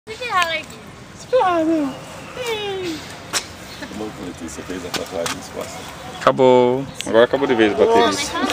Acabou que Letícia fez a tatuagem nas costas. Acabou. Agora acabou de vez a bateria.